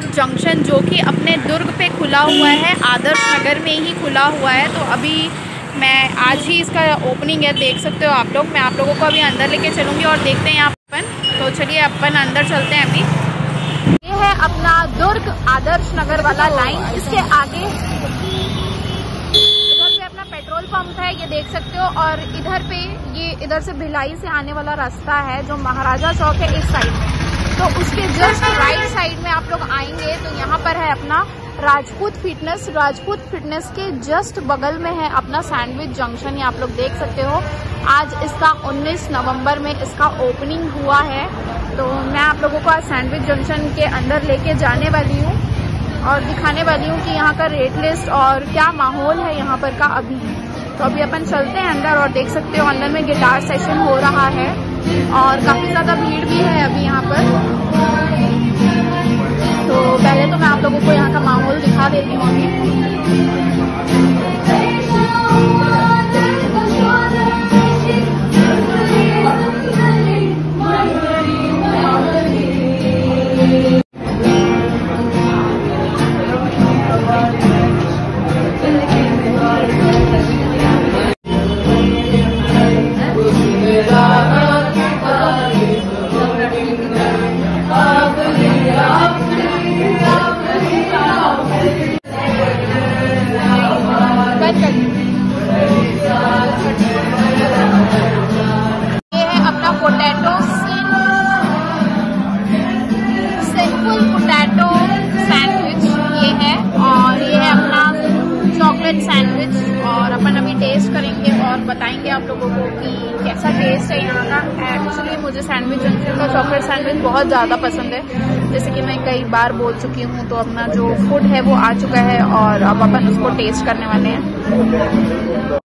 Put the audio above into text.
Junction, जो कि अपने दुर्ग पे खुला हुआ है, आदर्श नगर में ही खुला हुआ है। तो अभी मैं आज ही इसका ओपनिंग है, देख सकते हो आप लोग। मैं आप लोगों को अभी अंदर लेके चलूँगी और देखते हैं यहाँ अपन। तो चलिए अपन अंदर चलते हैं अभी। ये है अपना दुर्ग आदर्श नगर वाला लाइन। इसके आगे इधर पे अपना पेट्रोल पंप है, ये देख सकते हो। और इधर पे ये इधर से भिलाई से आने वाला रास्ता है जो महाराजा चौक है इस साइड में। तो उसके जस्ट राइट साइड में आप लोग आएंगे तो यहाँ पर है अपना राजपूत फिटनेस। राजपूत फिटनेस के जस्ट बगल में है अपना सैंडविच जंक्शन। ये आप लोग देख सकते हो। आज इसका 19 नवंबर में इसका ओपनिंग हुआ है। तो मैं आप लोगों को आज सैंडविच जंक्शन के अंदर लेके जाने वाली हूँ और दिखाने वाली हूँ कि यहाँ का रेट लिस्ट और क्या माहौल है यहाँ पर का अभी। तो अभी अपन चलते हैं अंदर और देख सकते हो अंदर में गिटार सेशन हो रहा है और काफ़ी ज़्यादा भीड़ भी है अभी यहाँ पर। तो पहले तो मैं आप लोगों को यहाँ का माहौल दिखा देती हूँ अभी। ये है अपना पोटैटो सिंपल पोटैटो सैंडविच ये है। और ये है अपना चॉकलेट सैंडविच। और अपन अभी टेस्ट करेंगे और बताएंगे आप लोगों को कि कैसा टेस्ट है यहाँ का। एक्चुअली मुझे सैंडविच जंक्शन का चॉकलेट सैंडविच बहुत ज़्यादा पसंद है, जैसे कि मैं कई बार बोल चुकी हूँ। तो अपना जो फूड है वो आ चुका है और अब अपन उसको टेस्ट करने वाले हैं।